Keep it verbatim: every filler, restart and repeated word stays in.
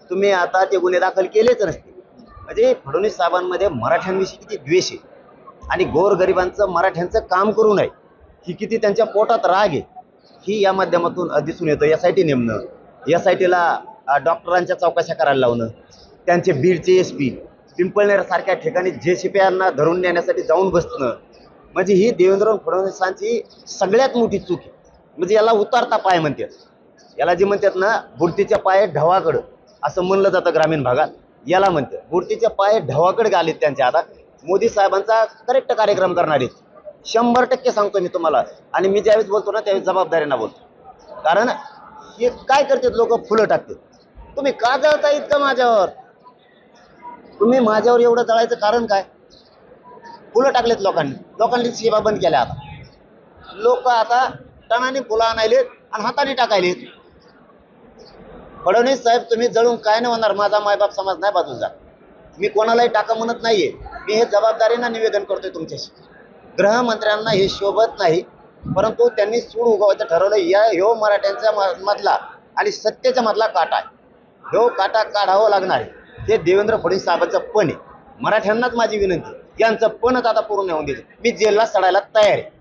तुम्ही आता ते गुन्हे दाखल केलेच नसते. म्हणजे फडणवीस साहेबांमध्ये मराठ्यांविषयी किती द्वेष आहे आणि गोरगरिबांचं मराठ्यांचं काम करू नये ही किती त्यांच्या पोटात राग आहे ही या माध्यमातून दिसून येतं. एस आय टी नेमणं, एस आय टीला डॉक्टरांच्या चौकशा करायला लावणं, त्यांचे बीडचे एस पी पिंपळनेर सारख्या ठिकाणी जे सी पी यांना धरून नेण्यासाठी जाऊन बसणं, म्हणजे ही देवेंद्र फडणवीसांची सगळ्यात मोठी चूक आहे. म्हणजे याला उतारता पाय म्हणतात, याला जे म्हणतात ना बुडतीच्या पाय ढवाकडं असं म्हणलं जातं ग्रामीण भागात, याला म्हणतात बुडतीच्या पाय ढवाकडे आलेत त्यांच्या. आता मोदी साहेबांचा करेक्ट कार्यक्रम करणार आहेत शंभर टक्के सांगतो मी तुम्हाला. आणि मी ज्यावेळेस बोलतो ना त्यावेळेस जबाबदारीनं बोलतो, कारण हे काय करतात लोक फुलं टाकतात. तुम्ही का जळता इतकं माझ्यावर? तुम्ही माझ्यावर एवढं जळायचं कारण काय? फुलं टाकलेत लोकांनी, लोकांनी सेवा बंद केल्या. आता लोक आता टनाने फुलं आणायलेत आणि हाताने टाकायलेत. फडणवीस साहेब तुम्ही जळून काय नाही होणार, माझा मायबाप समाज नाही बाजून जा. मी कोणालाही टाका म्हणत नाहीये, मी हे जबाबदारीनं निवेदन करतोय तुमच्याशी. गृहमंत्र्यांना हे शोभत नाही, परंतु त्यांनी सूड उगवायचं ठरवलं. या ह्यो मराठ्यांच्या मधला आणि सत्तेच्या मधला काटा आहे, ह्यो काटा काढावं लागणार आहे. हे देवेंद्र फडणवीस साहेबांचं पण आहे. मराठ्यांनाच माझी विनंती, यांचं पणच आता पूर्ण होऊन देते. मी जेलला चढायला तयार आहे.